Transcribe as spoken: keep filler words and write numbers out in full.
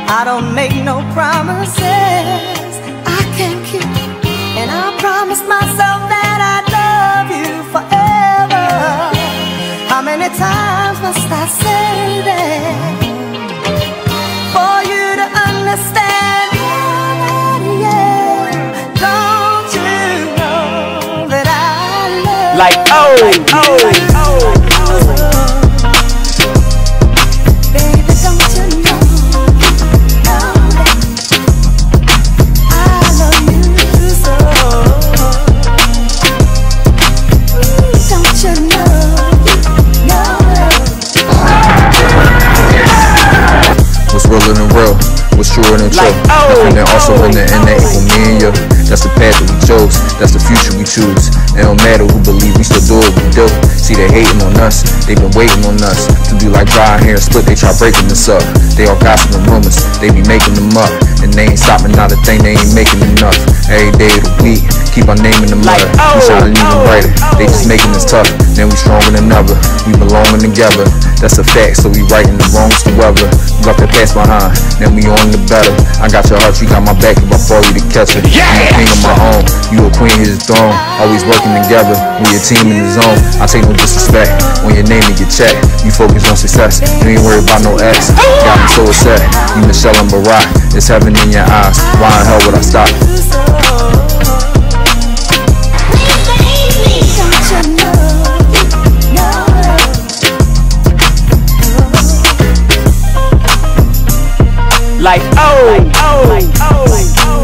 I don't make no promises I can't keep, and I promised myself that I'd love you forever. How many times must I say that for you to understand? Yeah, don't you know that I love you? Like oh, like oh, like oh. Realer than real, what's truer than true. Like, oh, Nothing that also oh, in the end that equal me and you. That's the path that we chose, that's the future we choose. It don't matter who believe, we still do what we do. See, they hating on us, they been waiting on us to be like dry hair and split. They try breaking us up, they all gossiping rumors, they be making them up, and they ain't stopping, not a thing, they ain't making enough. Every day of the week, keep on naming them like, mother. oh, We shining even oh, brighter, oh. they just making us tough. Then we stronger than ever, we belonging together. That's a fact, so we righting the wrongs to weather. We got that past behind, then we on the better. I got your heart, you got my back, if I fall you to catch it. Yeah. I'm a king of my own, you a queen, his throne. Always working together, we a team in the zone. I take no disrespect, when your name to get checked. You focus on success, you ain't worried about no ex. Got me so upset, you Michelle and Barack. It's heaven in your eyes, why in hell would I stop? Like oh, like oh, like oh.